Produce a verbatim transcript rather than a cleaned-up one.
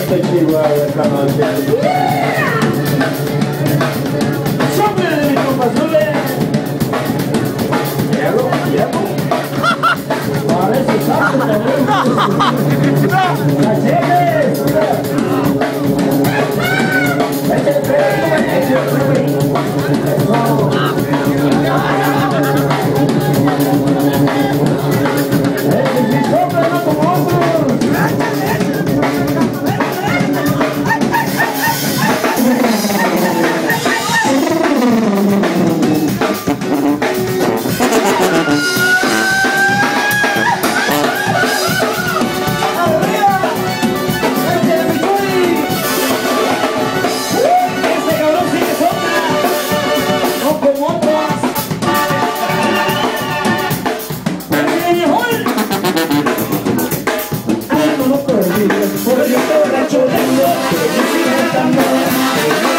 hasta Chihuahua esta noche. ¡Sobre de mis compas azules! ¡Diego, Diego! Parece sapo también. ¡Cachetes! ¡Vete, vete, por el borracho de Dios, que me sigue cantando.